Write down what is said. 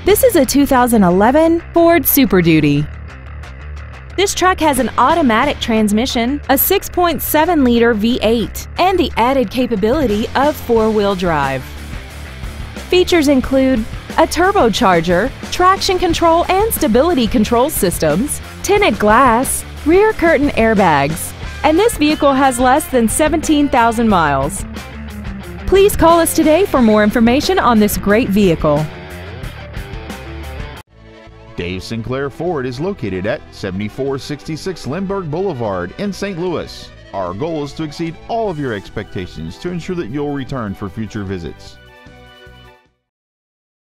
This is a 2011 Ford Super Duty. This truck has an automatic transmission, a 6.7-liter V8, and the added capability of four-wheel drive. Features include a turbocharger, traction control and stability control systems, tinted glass, rear curtain airbags, and this vehicle has less than 17,000 miles. Please call us today for more information on this great vehicle. Dave Sinclair Ford is located at 7466 Lindbergh Boulevard in St. Louis. Our goal is to exceed all of your expectations to ensure that you'll return for future visits.